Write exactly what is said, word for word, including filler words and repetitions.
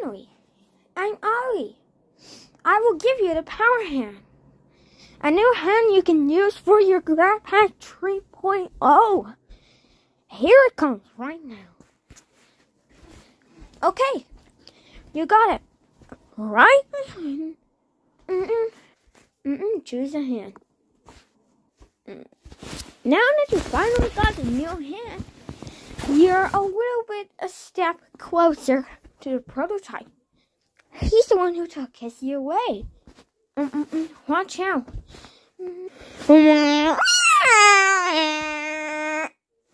Finally, I'm OLLIE. I will give you the power hand. A new hand you can use for your grab hand three point oh. Here it comes right now. Okay, you got it. Right? Mm-mm. Mm-mm. Choose a hand. Mm. Now that you finally got the new hand, you're a little bit a step closer to the prototype. He's the one who took Cassie away. Mm-mm-mm. Watch out. Mm-mm.